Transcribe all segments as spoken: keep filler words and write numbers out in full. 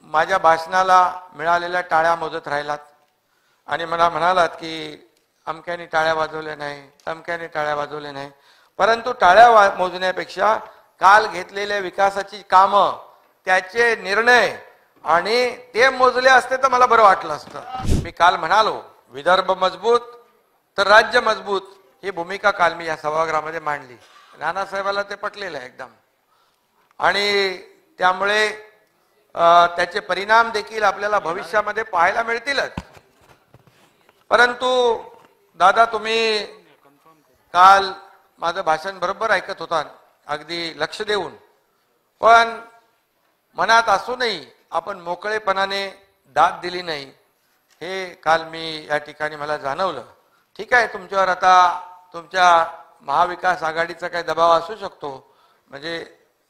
माझ्या भाषणाला मिळालेल्या टाळ्या मोजत राहिलात आणि मला म्हणालात की अमक्याने टाळ्या वाजवल्या नाही, तमक्याने टाळ्या वाजवल्या नाही, परंतु टाळ्या मोजण्यापेक्षा काल घेतलेल्या विकासाची कामं, त्याचे निर्णय आणि ते मोजले असते तर मला बरं वाटलं असतं। मी काल म्हणालो विदर्भ मजबूत तर राज्य मजबूत ही भूमिका काल मी या सभागृहामध्ये मांडली। नानासाहेबाला ते पटलेलं आहे एकदम आणि त्यामुळे त्याचे परिणाम देखील आपल्याला भविष्यामध्ये पाहायला मिळतीलच। परंतु दादा तुम्ही काल माझं भाषण बरोबर ऐकत होता, अगदी लक्ष देऊन, पण मनात असूनही आपण मोकळेपणाने दाद दिली नाही हे काल मी या ठिकाणी मला जाणवलं। ठीक आहे, तुमच्यावर आता तुमच्या महाविकास आघाडीचा काही दबाव असू शकतो, म्हणजे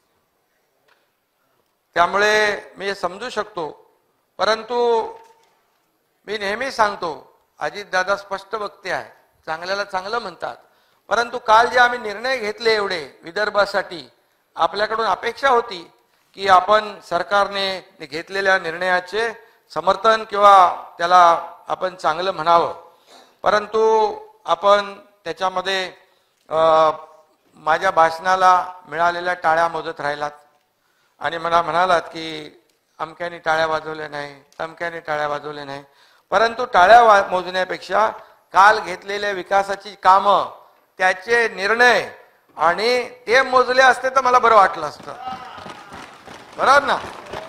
त्यामुळे मी समजू शकतो, परंतु मी नेहमी सांगतो अजितदादा स्पष्ट वक्ते आहे, चांगल्याला चांगलं म्हणतात, परंतु काल जे आम्ही निर्णय घेतले एवढे विदर्भासाठी, आपल्याकडून अपेक्षा होती की आपण सरकारने घेतलेल्या निर्णयाचे समर्थन किंवा त्याला आपण चांगलं म्हणावं, परंतु आपण त्याच्यामध्ये माझ्या भाषणाला मिळालेल्या टाळ्या मोजत राहिलात आणि मला म्हणालात की अमक्याने टाळ्या वाजवल्या नाही, तमक्याने टाळ्या वाजवल्या नाही, परंतु टाळ्या मोजण्यापेक्षा काल घेतलेल्या विकासाची कामं, त्याचे निर्णय आणि ते मोजले असते तर मला बरं वाटलं असतं, बरोबर ना।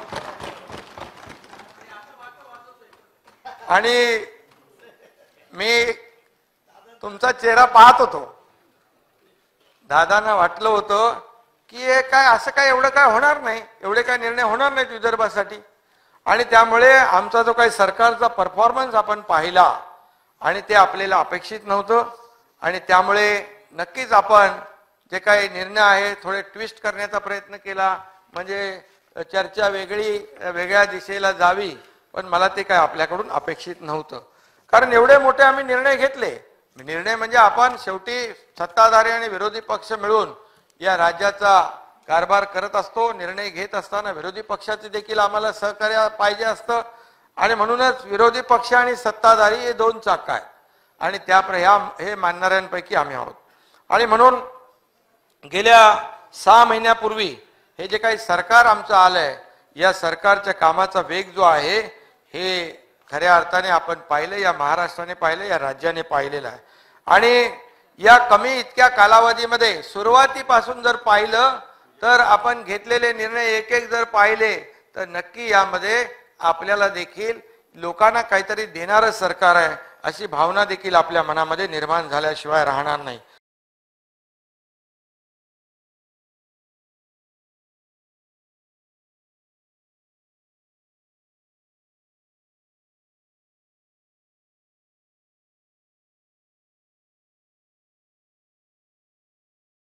आणि मी तुमचा चेहरा पाहत होतो, दादांना वाटलं होतं की हे काय असं काय एवढं काय होणार नाही, एवढे काय निर्णय होणार नाहीत विदर्भासाठी, आणि त्यामुळे आमचा जो काही सरकारचा परफॉर्मन्स आपण पाहिला आणि ते आपल्याला अपेक्षित नव्हतं, आणि त्यामुळे नक्कीच आपण जे काही निर्णय आहे थोडे ट्विस्ट करण्याचा प्रयत्न केला, म्हणजे चर्चा वेगळी वेगळ्या दिशेला जावी, पण मला ते काय आपल्याकडून अपेक्षित नव्हतं, कारण एवढे मोठे आम्ही निर्णय घेतले। निर्णय म्हणजे आपण शेवटी सत्ताधारी आणि विरोधी पक्ष मिळून या राज्याचा कारभार करत असतो, निर्णय घेत असताना विरोधी पक्षाचे देखील आम्हाला सहकार्य पाहिजे असतं, आणि म्हणूनच विरोधी पक्ष आणि सत्ताधारी हे दोन चाक आहेत आणि त्या ह्या हे मानणाऱ्यांपैकी आम्ही आहोत। आणि म्हणून गेल्या सहा महिन्यापूर्वी हे जे काही सरकार आमचं आलंय, या सरकारच्या कामाचा वेग जो आहे हे खऱ्या अर्थाने आपण पाहिलं, या महाराष्ट्राने पाहिलं, या राज्याने पाहिलेलं आहे। आणि या कमी इतक्या कालावधीमध्ये सुरुवातीपासून जर पाहिलं तर आपण घेतलेले निर्णय एक एक जर पाहिले तर नक्की यामध्ये आपल्याला देखील लोकांना काहीतरी देणारं सरकार आहे अशी भावना देखील आपल्या मनामध्ये निर्माण झाल्याशिवाय राहणार नाही।